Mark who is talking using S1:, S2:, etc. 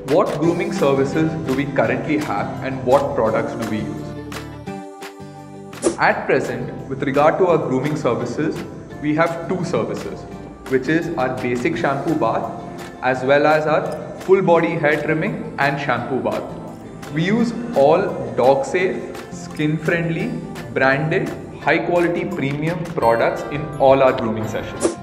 S1: what grooming services do we currently have and what products do we use? At present, with regard to our grooming services, we have two services, which is our basic shampoo bath as well as our full body hair trimming and shampoo bath. We use all dog safe, skin friendly, branded, high quality premium products in all our grooming sessions.